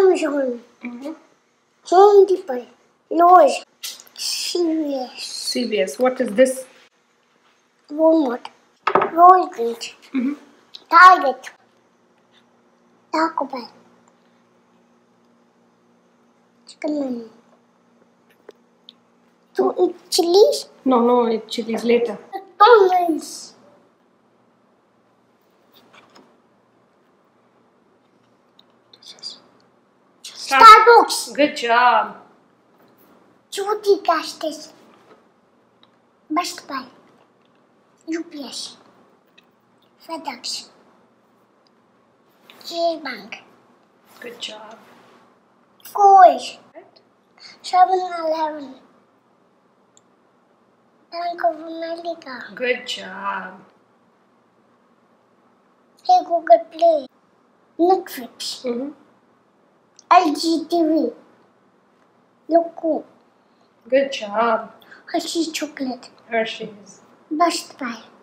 Amazon. Home Depot. Lowe's. CVS. What is this? Walmart. Walgreens. Target. Taco Bell. Chicken Menu. To eat chilies? No, eat chilies later. McDonald's. Starbucks. Good job. Jyoti gas station. Best Buy. UPS. FedEx. J-Bank. Good job. Coles. Right? 7-Eleven. Bank of America. Good job. Hey Google Play. Netflix. LG TV. Loco. Good job. Hershey's chocolate. Hershey's. Best Buy.